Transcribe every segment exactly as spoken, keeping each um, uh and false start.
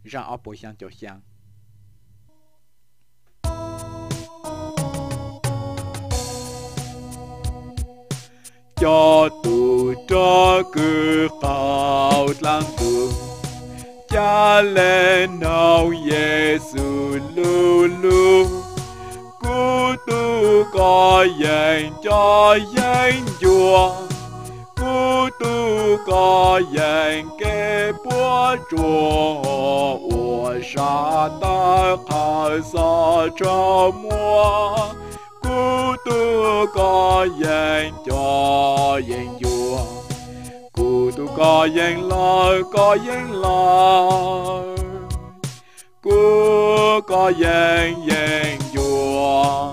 让阿婆香就香。cho tu cho cứ khảo lăng tu cha lên nâu Giêsu lu lu cú tu có dành cho danh chùa cú tu có dành cái búa chùa ủa sa ta khảo sa cho mua cú tu có dành cho danh chùa cú tu có dành lời có dành lời cú có dành dành chùa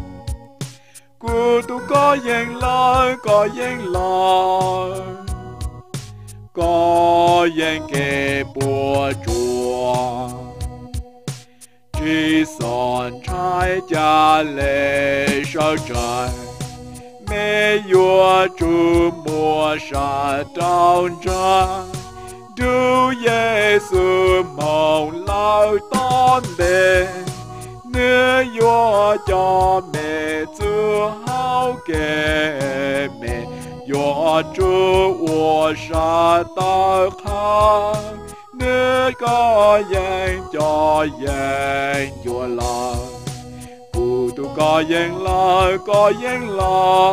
cú tu có dành lời có dành lời có dành cái bùa chùa chỉ son trái cha lệ sao trời mẹ vua chủ mùa sa trao ra Chúa Giêsu mong lao tóm bềนื้อcho mẹ tự hào kể mẹ yo chúa我是大康นื้có danh cho danh yo la cụ tu có danh la có danh la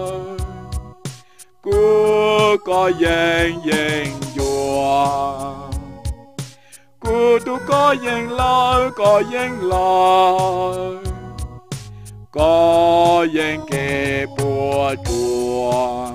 cụ có danh danh yo cụ tu có danh la có danh la có danh kê bùa chùa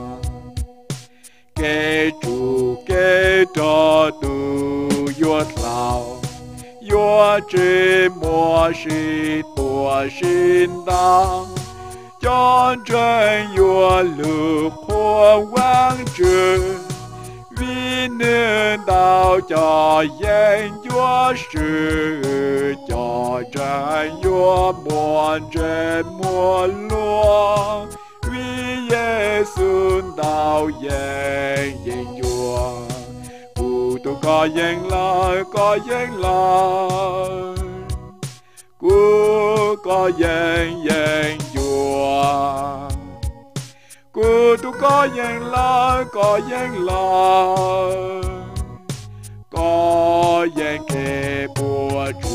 kê chủ kê cho tu yuột lao yuột chỉ mua sĩ tua xin đăng cho trên yuột lục hoa quang trường vì nên đạo cho danh chúa sự cho trái chúa muôn trên muôn lúa vì Giêsu đạo danh danh chúa cụ tu có danh lời có danh lời cụ có danh danh chúa cụ tu có danh lời có danh lời có danh kê bùa